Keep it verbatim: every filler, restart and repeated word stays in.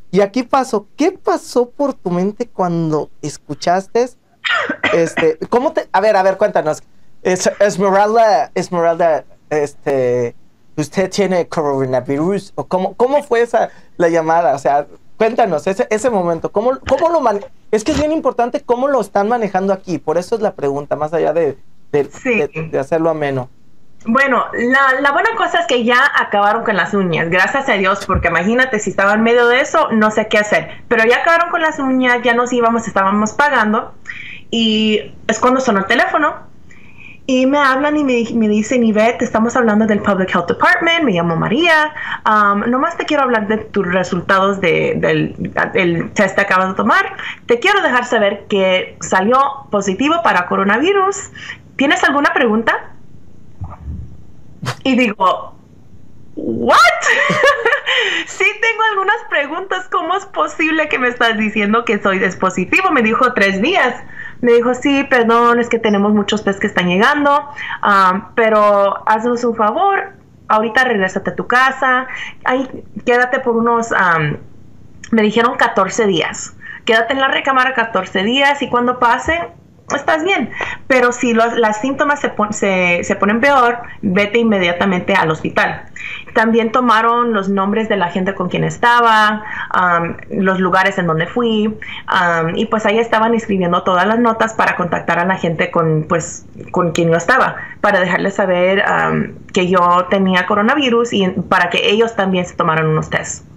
Y aquí pasó, ¿qué pasó por tu mente cuando escuchaste, este, cómo te, a ver, a ver, cuéntanos, es, Esmeralda, Esmeralda, este, usted tiene coronavirus, o cómo, cómo fue esa, la llamada, o sea, cuéntanos, ese, ese momento, cómo, cómo lo man, es que es bien importante cómo lo están manejando aquí, por eso es la pregunta, más allá de, de, Sí. de, de hacerlo ameno. Bueno, la, la buena cosa es que ya acabaron con las uñas, gracias a Dios, porque imagínate, si estaba en medio de eso, no sé qué hacer. Pero ya acabaron con las uñas, ya nos íbamos, estábamos pagando, y es cuando sonó el teléfono, y me hablan y me, me dicen, Ivette, estamos hablando del Public Health Department, me llamo María, um, nomás te quiero hablar de tus resultados de, del, del test que acabas de tomar. Te quiero dejar saber que salió positivo para coronavirus. ¿Tienes alguna pregunta? Y digo, ¿what? Sí tengo algunas preguntas. ¿Cómo es posible que me estás diciendo que soy positivo? Me dijo tres días. Me dijo, sí, perdón, es que tenemos muchos test que están llegando, um, pero haznos un favor, ahorita regrésate a tu casa, ahí quédate por unos, um, me dijeron catorce días. Quédate en la recámara catorce días y cuando pase, estás bien, pero si los, los síntomas se, pon, se, se ponen peor, vete inmediatamente al hospital. También tomaron los nombres de la gente con quien estaba, um, los lugares en donde fui, um, y pues ahí estaban escribiendo todas las notas para contactar a la gente con, pues, con quien yo estaba, para dejarles saber um, que yo tenía coronavirus y para que ellos también se tomaran unos tests.